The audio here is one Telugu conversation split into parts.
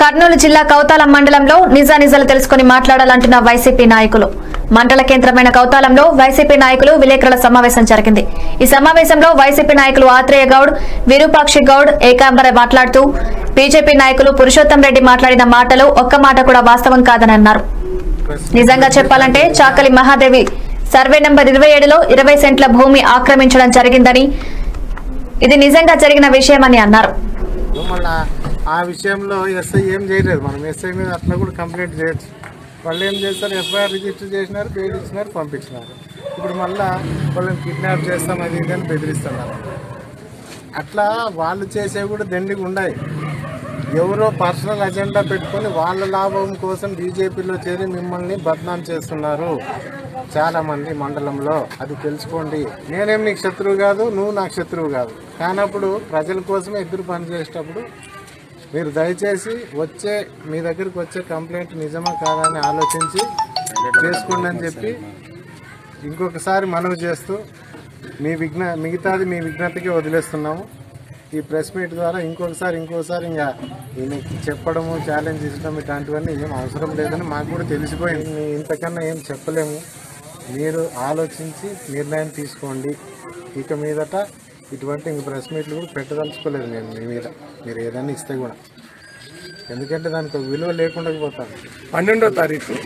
కర్నూలు జిల్లా కౌతాలం మండలంలో నిజానిజాలు తెలుసుకుని మాట్లాడాలంటున్న వైసీపీ నాయకులు. మండల కేంద్రమైన కౌతాలంలో వైసీపీ నాయకులు విలేకరుల సమావేశం జరిగింది. ఈ సమావేశంలో వైసీపీ నాయకులు ఆత్రేయ గౌడ్, విరూపాక్షి గౌడ్ ఏకాంబర మాట్లాడుతూ బీజేపీ నాయకులు పురుషోత్తం రెడ్డి మాట్లాడిన మాటలు ఒక్క మాట కూడా వాస్తవం కాదని అన్నారు. నిజంగా చెప్పాలంటే చాకలి మహాదేవి సర్వే నంబర్ 27లో 20 సెంట్ల భూమి ఆక్రమించడం జరిగిందని, ఇది నిజంగా జరిగిన విషయమని అన్నారు. ఆ విషయంలో ఎస్ఐ ఏం చేయలేదు. మనం ఎస్ఐ మీద అట్లా కూడా కంప్లైంట్ చేయొచ్చు. వాళ్ళు ఏం చేస్తారు, ఎఫ్ఐఆర్ రిజిస్టర్ చేసినారు, బెయిల్ ఇచ్చినారు, పంపించినారు. ఇప్పుడు మళ్ళీ వాళ్ళని కిడ్నాప్ చేస్తాం అది ఇది అని బెదిరిస్తున్నారు. అట్లా వాళ్ళు చేసేవి కూడా దండిగా ఉన్నాయి. ఎవరో పర్సనల్ అజెండా పెట్టుకొని వాళ్ళ లాభం కోసం బీజేపీలో చేరి మిమ్మల్ని బద్నాం చేస్తున్నారు చాలామంది మండలంలో. అది తెలుసుకోండి. నేనేం నీకు శత్రువు కాదు, నువ్వు నాకు శత్రువు కాదు. కానప్పుడు ప్రజల కోసమే ఇద్దరు పనిచేసేటప్పుడు మీరు దయచేసి మీ దగ్గరికి వచ్చే కంప్లైంట్ నిజమా కాదా అని ఆలోచించి చేసుకోండి అని చెప్పి ఇంకొకసారి మనవి చేస్తూ మిగతాది మీ విజ్ఞతకి వదిలేస్తున్నాము. ఈ ప్రెస్ మీట్ ద్వారా ఇంకోసారి ఇంకా ఈయనకి చెప్పడము, ఛాలెంజ్ ఇచ్చడం ఇట్లాంటివన్నీ ఏం అవసరం లేదని మాకు కూడా తెలిసిపోయింది. ఇంతకన్నా ఏం చెప్పలేము. మీరు ఆలోచించి నిర్ణయం తీసుకోండి. ఇక మీదట ఇటువంటి ఇంక ప్రెస్ మీట్లు కూడా పెట్టదలుచుకోలేదు నేను మీ మీద. మీరు ఏదైనా ఇస్తే కూడా, ఎందుకంటే దానికి విలువ లేకుండా పోతాను. 12వ తారీఖు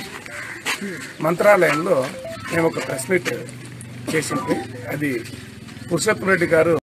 మంత్రాలయంలో మేము ఒక ప్రెస్ మీట్ చేసింది. అది పురుషోత్తం రెడ్డి గారు